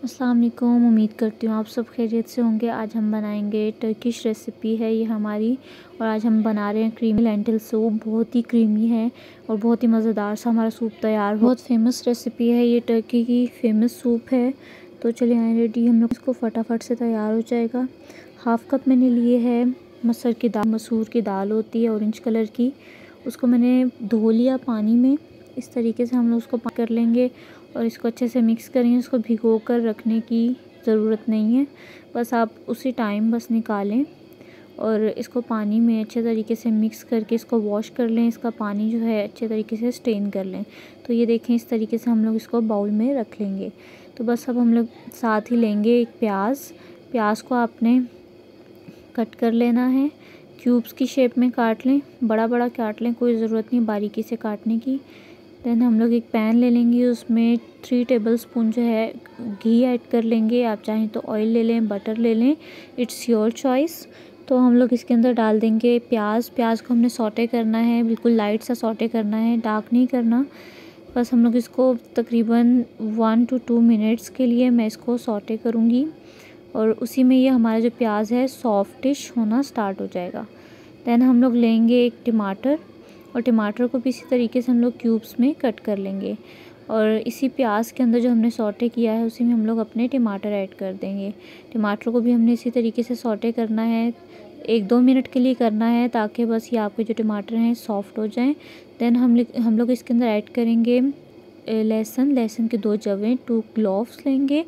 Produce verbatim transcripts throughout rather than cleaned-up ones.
अस्सलाम वालेकुम। उम्मीद करती हूँ आप सब खैरियत से होंगे। आज हम बनाएंगे टर्किश रेसिपी है ये हमारी, और आज हम बना रहे हैं क्रीमी लेंटिल सूप। बहुत ही क्रीमी है और बहुत ही मज़ेदार सा हमारा सूप तैयार हो। बहुत फेमस रेसिपी है ये, टर्की की फेमस सूप है। तो चलिए आए रेडी, हम लोग इसको फटाफट से तैयार हो जाएगा। हाफ़ कप मैंने लिए है मसूर की दाल। मसूर की दाल होती है ऑरेंज कलर की, उसको मैंने धो लिया पानी में। इस तरीके से हम लोग उसको कर लेंगे और इसको अच्छे से मिक्स करेंगे। इसको भिगो कर रखने की ज़रूरत नहीं है, बस आप उसी टाइम बस निकालें और इसको पानी में अच्छे तरीके से मिक्स करके इसको वॉश कर लें। इसका पानी जो है अच्छे तरीके से स्टेन कर लें। तो ये देखें, इस तरीके से हम लोग इसको बाउल में रख लेंगे। तो बस अब हम लोग साथ ही लेंगे एक प्याज। प्याज को आपने कट कर लेना है, क्यूब्स की शेप में काट लें, बड़ा बड़ा काट लें, कोई ज़रूरत नहीं बारीकी से काटने की। देन हम लोग एक पैन ले लेंगे, उसमें थ्री टेबल स्पून जो है घी ऐड कर लेंगे। आप चाहें तो ऑयल ले लें, बटर ले लें, इट्स योर चॉइस। तो हम लोग इसके अंदर डाल देंगे प्याज। प्याज को हमने सौटे करना है, बिल्कुल लाइट सा सौटे करना है, डार्क नहीं करना। बस हम लोग इसको तकरीबन वन टू टू मिनट्स के लिए मैं इसको सौटे करूँगी और उसी में ये हमारा जो प्याज है सॉफ्टिश होना स्टार्ट हो जाएगा। देन हम लोग लेंगे एक टमाटर और टमाटर को भी इसी तरीके से हम लोग क्यूब्स में कट कर लेंगे और इसी प्याज के अंदर जो हमने सौटे किया है उसी में हम लोग अपने टमाटर ऐड कर देंगे। टमाटर को भी हमने इसी तरीके से सौटे करना है, एक दो मिनट के लिए करना है, ताकि बस ये आपके जो टमाटर हैं सॉफ्ट हो जाएं। देन हम हम लोग इसके अंदर ऐड करेंगे लहसुन। लहसुन के दो जवें, टू क्लोव्स लेंगे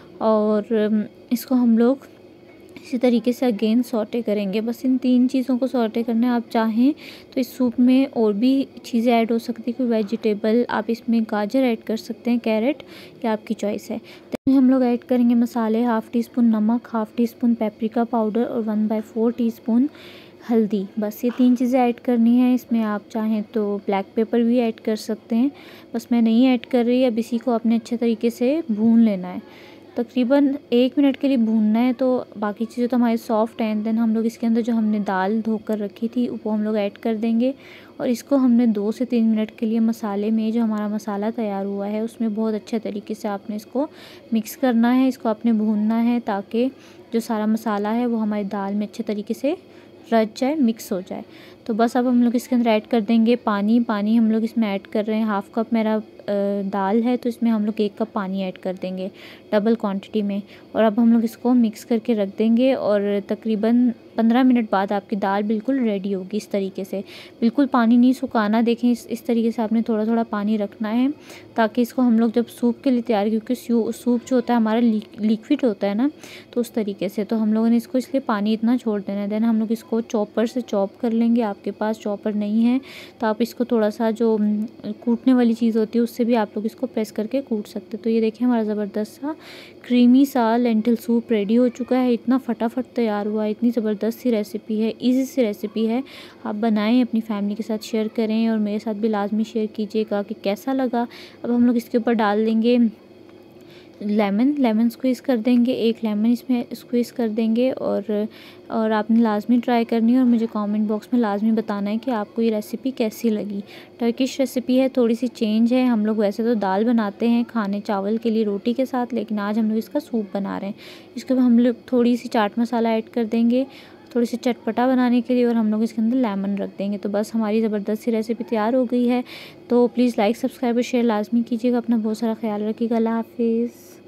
और इसको हम लोग इसी तरीके से अगेन सौटे करेंगे। बस इन तीन चीज़ों को सौटे करना है। आप चाहें तो इस सूप में और भी चीज़ें ऐड हो सकती है, कोई वेजिटेबल आप इसमें गाजर ऐड कर सकते हैं, कैरेट, या आपकी चॉइस है। तो हम लोग ऐड करेंगे मसाले, हाफ़ टी स्पून नमक, half teaspoon paprika powder और one by four teaspoon हल्दी। बस ये तीन चीज़ें ऐड करनी है। इसमें आप चाहें तो ब्लैक पेपर भी ऐड कर सकते हैं, बस मैं नहीं ऐड कर रही। अब इसी को अपने अच्छे तरीके से भून लेना है, तकरीबन एक मिनट के लिए भूनना है। तो बाकी चीज़ें तो हमारी सॉफ्ट हैं। देन हम लोग इसके अंदर जो हमने दाल धोकर रखी थी वो हम लोग ऐड कर देंगे और इसको हमने दो से तीन मिनट के लिए मसाले में, जो हमारा मसाला तैयार हुआ है उसमें बहुत अच्छे तरीके से आपने इसको मिक्स करना है। इसको आपने भूनना है ताकि जो सारा मसाला है वो हमारी दाल में अच्छे तरीके से रच जाए, मिक्स हो जाए। तो बस अब हम लोग इसके अंदर ऐड कर देंगे पानी। पानी हम लोग इसमें ऐड कर रहे हैं, हाफ़ कप मेरा दाल है तो इसमें हम लोग एक कप पानी ऐड कर देंगे डबल क्वांटिटी में। और अब हम लोग इसको मिक्स करके रख देंगे और तकरीबन पंद्रह मिनट बाद आपकी दाल बिल्कुल रेडी होगी। इस तरीके से बिल्कुल पानी नहीं सुखाना, देखें इस इस तरीके से आपने थोड़ा थोड़ा पानी रखना है ताकि इसको हम लोग जब सूप के लिए तैयार, क्योंकि सूप जो होता है हमारा लिक्विड होता है ना, तो उस तरीके से तो हम लोगों ने इसको इसलिए पानी इतना छोड़ देना है। देन हम लोग इसको चॉपर से चॉप कर लेंगे। आपके पास चॉपर नहीं है तो आप इसको थोड़ा सा जो कूटने वाली चीज़ होती है उससे भी आप लोग इसको प्रेस करके कूट सकते हैं। तो ये देखिए हमारा ज़बरदस्त सा क्रीमी सा लेंटिल सूप रेडी हो चुका है। इतना फटाफट तैयार हुआ है, इतनी ज़बरदस्त सी रेसिपी है, इजी सी रेसिपी है। आप बनाएं, अपनी फैमिली के साथ शेयर करें और मेरे साथ भी लाजमी शेयर कीजिएगा कि कैसा लगा। अब हम लोग इसके ऊपर डाल देंगे लेमन। लेमन स्क्वीज़ कर देंगे, एक लेमन इसमें स्क्वीज़ कर देंगे और और आपने लाजमी ट्राई करनी है और मुझे कमेंट बॉक्स में लाजमी बताना है कि आपको ये रेसिपी कैसी लगी। टर्किश रेसिपी है, थोड़ी सी चेंज है। हम लोग वैसे तो दाल बनाते हैं खाने चावल के लिए रोटी के साथ, लेकिन आज हम लोग इसका सूप बना रहे हैं। इसके बाद हम लोग थोड़ी सी चाट मसाला ऐड कर देंगे थोड़ी सी चटपटा बनाने के लिए और हम लोग इसके अंदर लेमन रख देंगे। तो बस हमारी ज़बरदस्त सी रेसिपी तैयार हो गई है। तो प्लीज़ लाइक, सब्सक्राइब और शेयर लाजमी कीजिएगा। अपना बहुत सारा ख्याल रखिएगा। अल्लाह हाफिज़।